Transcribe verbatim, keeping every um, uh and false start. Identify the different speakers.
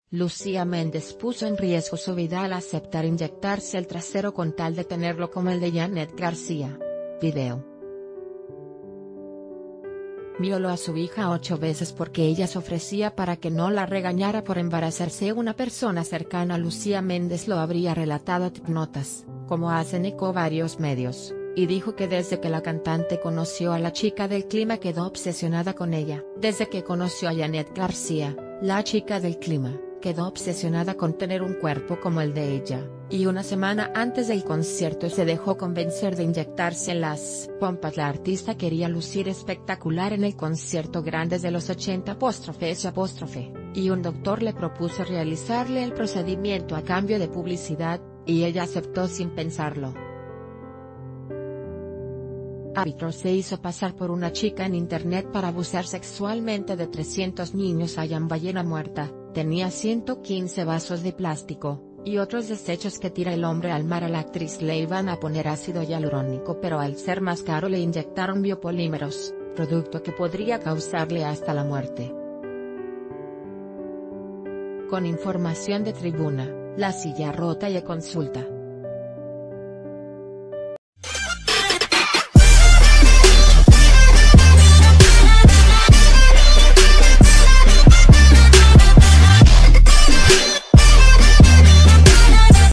Speaker 1: Lucía Méndez puso en riesgo su vida al aceptar inyectarse el trasero con tal de tenerlo como el de Janet García. Video. Violó a su hija ocho veces porque ella se ofrecía para que no la regañara por embarazarse. Una persona cercana a Lucía Méndez lo habría relatado a TikNotas, como hacen eco varios medios, y dijo que desde que la cantante conoció a la chica del clima quedó obsesionada con ella. Desde que conoció a Janet García, la chica del clima, quedó obsesionada con tener un cuerpo como el de ella, y una semana antes del concierto se dejó convencer de inyectarse las pompas. La artista quería lucir espectacular en el concierto Grandes de los ochenta apóstrofe S apóstrofe, y un doctor le propuso realizarle el procedimiento a cambio de publicidad, y ella aceptó sin pensarlo. Árbitro se hizo pasar por una chica en internet para abusar sexualmente de trescientos niños. Hayan ballena muerta, tenía ciento quince vasos de plástico, y otros desechos que tira el hombre al mar. A la actriz le iban a poner ácido hialurónico, pero al ser más caro le inyectaron biopolímeros, producto que podría causarle hasta la muerte. Con información de Tribuna, La Silla Rota y E Consulta.